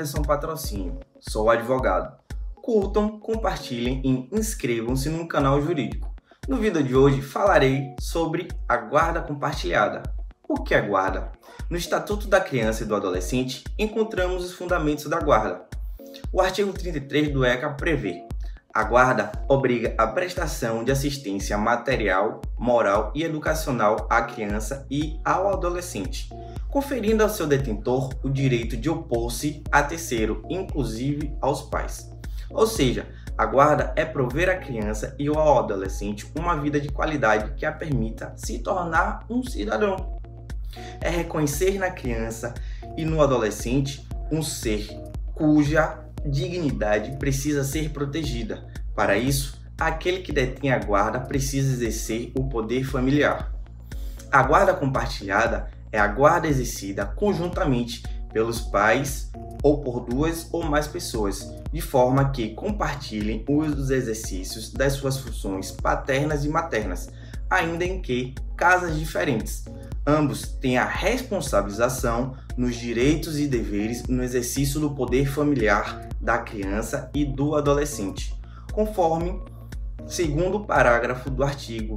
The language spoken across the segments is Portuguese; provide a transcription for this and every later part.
Anderson Patrocínio, sou advogado. Curtam, compartilhem e inscrevam-se no canal jurídico. No vídeo de hoje falarei sobre a guarda compartilhada. O que é guarda? No Estatuto da Criança e do Adolescente encontramos os fundamentos da guarda. O artigo 33 do ECA prevê: a guarda obriga a prestação de assistência material, moral e educacional à criança e ao adolescente, conferindo ao seu detentor o direito de opor-se a terceiro, inclusive aos pais. Ou seja, a guarda é prover à criança e ao adolescente uma vida de qualidade que a permita se tornar um cidadão. É reconhecer na criança e no adolescente um ser cuja dignidade precisa ser protegida. Para isso, aquele que detém a guarda precisa exercer o poder familiar. A guarda compartilhada é a guarda exercida conjuntamente pelos pais ou por duas ou mais pessoas, de forma que compartilhem os exercícios das suas funções paternas e maternas, ainda em que casas diferentes. Ambos têm a responsabilização nos direitos e deveres no exercício do poder familiar da criança e do adolescente, conforme segundo parágrafo do artigo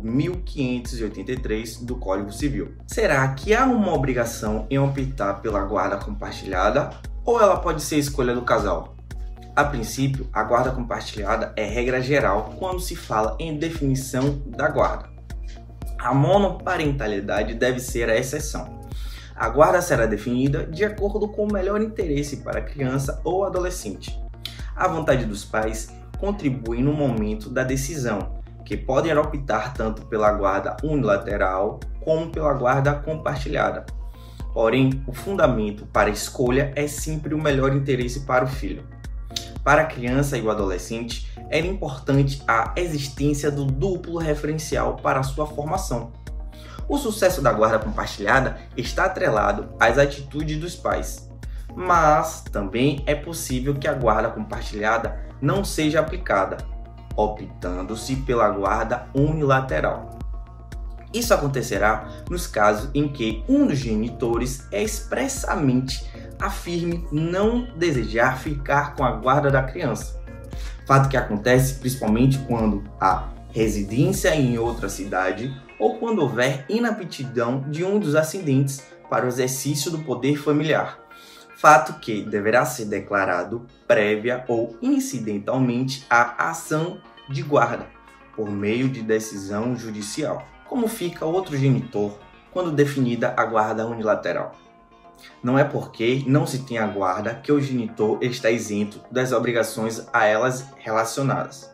1583 do Código Civil. Será que há uma obrigação em optar pela guarda compartilhada ou ela pode ser escolha do casal? A princípio, a guarda compartilhada é regra geral quando se fala em definição da guarda. A monoparentalidade deve ser a exceção. A guarda será definida de acordo com o melhor interesse para a criança ou adolescente. A vontade dos pais contribui no momento da decisão, que podem optar tanto pela guarda unilateral como pela guarda compartilhada. Porém, o fundamento para a escolha é sempre o melhor interesse para o filho. Para a criança e o adolescente, era importante a existência do duplo referencial para a sua formação. O sucesso da guarda compartilhada está atrelado às atitudes dos pais, mas também é possível que a guarda compartilhada não seja aplicada, optando-se pela guarda unilateral. Isso acontecerá nos casos em que um dos genitores expressamente afirme não desejar ficar com a guarda da criança. Fato que acontece principalmente quando há residência em outra cidade ou quando houver inaptidão de um dos ascendentes para o exercício do poder familiar. Fato que deverá ser declarado prévia ou incidentalmente à ação de guarda, por meio de decisão judicial. Como fica outro genitor quando definida a guarda unilateral? Não é porque não se tem a guarda que o genitor está isento das obrigações a elas relacionadas.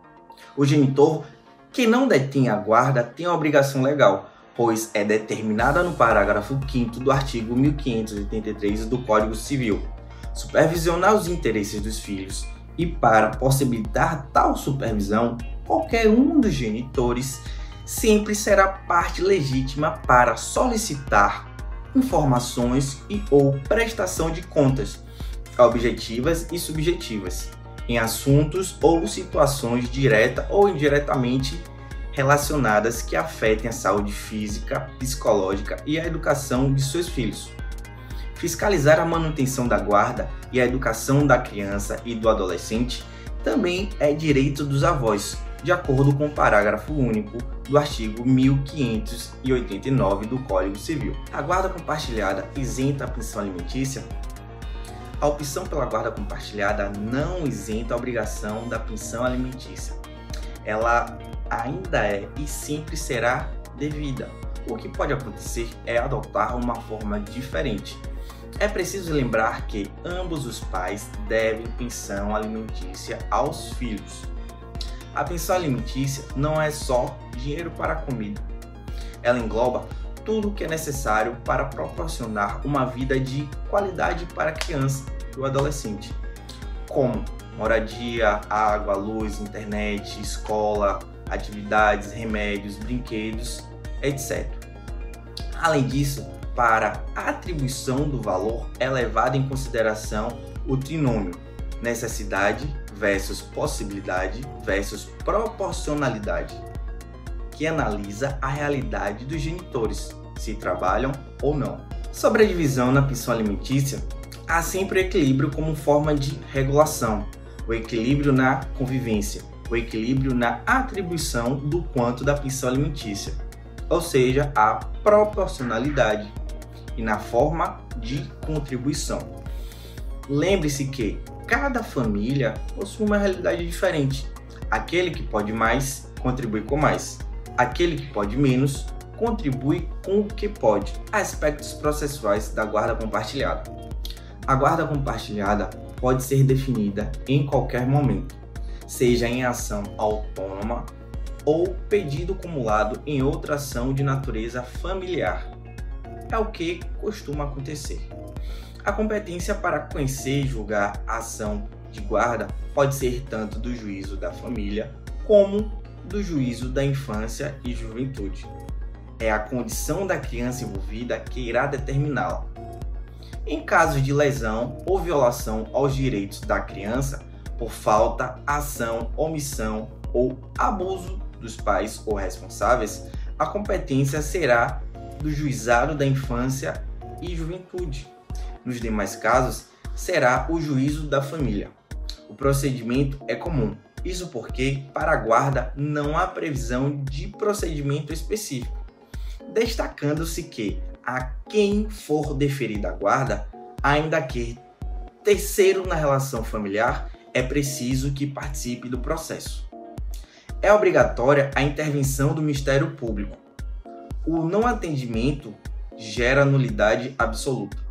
O genitor que não detém a guarda tem a obrigação legal, pois é determinada no parágrafo 5º do artigo 1583 do Código Civil, supervisionar os interesses dos filhos e, para possibilitar tal supervisão, qualquer um dos genitores sempre será parte legítima para solicitar informações e ou prestação de contas, objetivas e subjetivas, em assuntos ou situações direta ou indiretamente relacionadas que afetem a saúde física, psicológica e a educação de seus filhos. Fiscalizar a manutenção da guarda e a educação da criança e do adolescente também é direito dos avós, de acordo com o parágrafo único do artigo 1589 do Código Civil. A guarda compartilhada isenta a pensão alimentícia? A opção pela guarda compartilhada não isenta a obrigação da pensão alimentícia. Ela ainda é e sempre será devida. O que pode acontecer é adotar uma forma diferente. É preciso lembrar que ambos os pais devem pensão alimentícia aos filhos. A pensão alimentícia não é só dinheiro para a comida. Ela engloba tudo o que é necessário para proporcionar uma vida de qualidade para a criança e o adolescente, como moradia, água, luz, internet, escola, atividades, remédios, brinquedos, etc. Além disso, para a atribuição do valor é levado em consideração o trinômio necessidade versus possibilidade versus proporcionalidade, que analisa a realidade dos genitores, se trabalham ou não. Sobre a divisão na pensão alimentícia, Há sempre o equilíbrio como forma de regulação, o equilíbrio na convivência, o equilíbrio na atribuição do quanto da pensão alimentícia, ou seja, a proporcionalidade, e na forma de contribuição. Lembre-se que cada família possui uma realidade diferente. Aquele que pode mais, contribui com mais. Aquele que pode menos, contribui com o que pode. Aspectos processuais da guarda compartilhada. A guarda compartilhada pode ser definida em qualquer momento, seja em ação autônoma ou pedido acumulado em outra ação de natureza familiar. É o que costuma acontecer. A competência para conhecer e julgar a ação de guarda pode ser tanto do juízo da família como do juízo da infância e juventude. É a condição da criança envolvida que irá determiná-la. Em caso de lesão ou violação aos direitos da criança, por falta, ação, omissão ou abuso dos pais ou responsáveis, a competência será do juizado da infância e juventude. Nos demais casos, será o juízo da família. O procedimento é comum, isso porque, para a guarda, não há previsão de procedimento específico, destacando-se que, a quem for deferida a guarda, ainda que terceiro na relação familiar, é preciso que participe do processo. É obrigatória a intervenção do Ministério Público. O não atendimento gera nulidade absoluta.